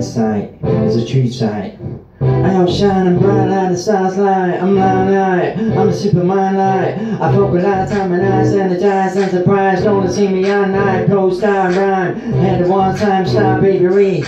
inside is a true sight. I outshine, I'm bright like the stars light. I'm light, I'm a superman light. I poke a lot of time and eyes, energized and surprised. Don't see me all night, pro star rhyme. Had a one-time star baby.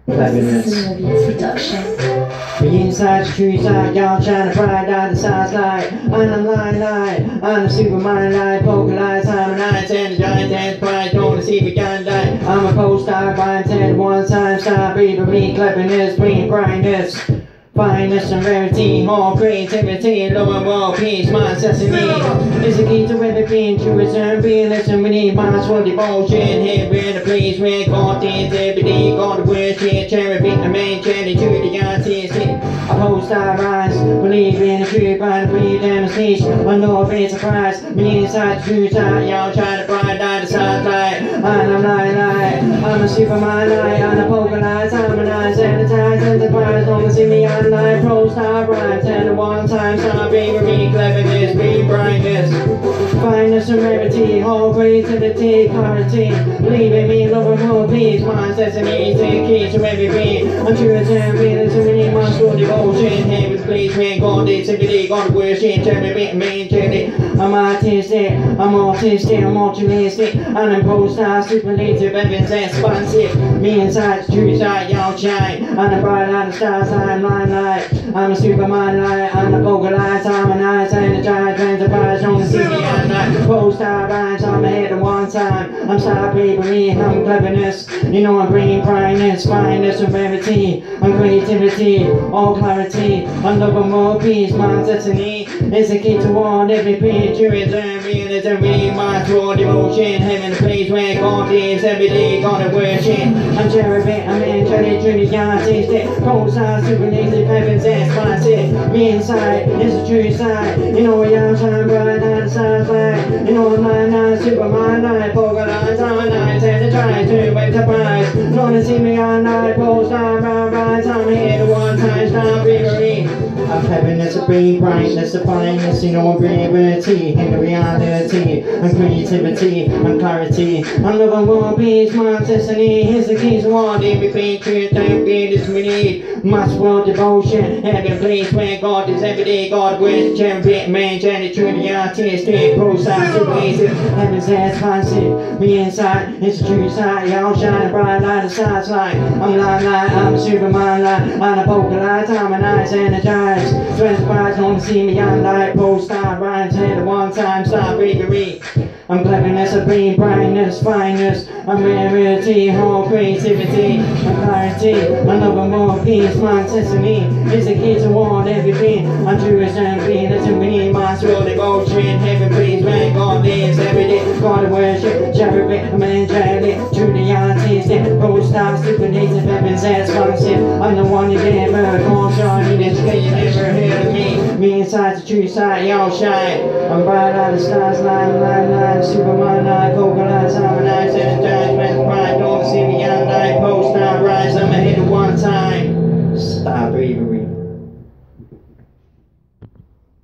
Cleverness. Production. The inside, the true side, y'all shine bright like the stars light. I'm light, I'm a superman light. Poke a lot of time and eyes, energized and surprised. Don't see me all night. I'm a pro star rhyme. Had a one-time star baby. Cleverness, green brightness. Fineness and rarity, more creativity, lower world peace, my sesame is the key to everything, truism, being listen, we need minds for devotion, here in the place where God is, every day, God worship, cherubim, the main journey to the artistic, oppose our rise, believe in the truth, and free demonstration, I know of it's a prize, me inside the truth, y'all trying to bright light the sunlight, and I'm light, I'm a superman light, I'm a poker light, I'm a nice, sanitized, enterprise, don't see me on life, pro star rhymes, and a one-time star baby, cleverness, be brightness, fineness and rarity, whole creativity, clarity, leaving me love and more peace, my sesame is the key to everything, I'm true as I feel, so many months for devotion, heaven's place, when God is everyday, God worship, every main journey, I'm artistic, I'm autistic, I'm altruistic, and I'm pro star, superlative, heaven's expansive, me inside the true side, y'all shine, and I'm bright like the stars, I'm limelight. I'm a superman light, I'm a poker light, I'm a nice energized enterprise, don't see me at night. Pro star rhymes, I'm ahead of one time. I'm star bravery, I'm cleverness. You know I'm bringing brightness, fineness and rarity. I'm creativity, all clarity. I'm love and more peace, my destiny is the key to all everything. Tourism, realism, really my for devotion. Heaven, the place where God lives every day, God and worship. I'm cherubim, I'm angelic, truly artistic. Pro star, superlative, heaven's expansive. Me inside is the true side. You know I'm shine bright like the stars light. You know I'm light, superman light. Poker lights, I'm a night, and I try to enterprise. Don't see me all night, pro star rise. I'm here to one-time star bravery. I'm cleverness, a brain brightness, a fineness, you know, bravery, in the reality, and creativity, and clarity, and love and war, peace, my destiny, here's the keys to all, everything, truth, and greatest we need, much world devotion, heaven place where God is every day, God worship, champion, man, journey, true, the artistic, pro-side, superlative, heaven's expansive, me inside, it's the true side, y'all shining bright like the stars light, I'm light, I'm a superman light, I'm a poker light, I'm a nice energized. Transcribes don't see me on light, pro star rhymes, and a one-time star bravery. I'm cleverness, a brain brightness, fineness, I'm rarity, whole creativity, I'm clarity, I love and more peace, my destiny is the key to all everything. I'm true as I'm being, that's what we need, my soul devotion, heaven please, when God lives every day, God to worship, cherubim, I'm angelic, truly artistic, pro star, superlative, heaven's expansive, I'm the one you never call shiny, this way you never heard of me. Me inside the true side, y'all shine. I'm bright like the stars, line, superman, poker lights, I'm an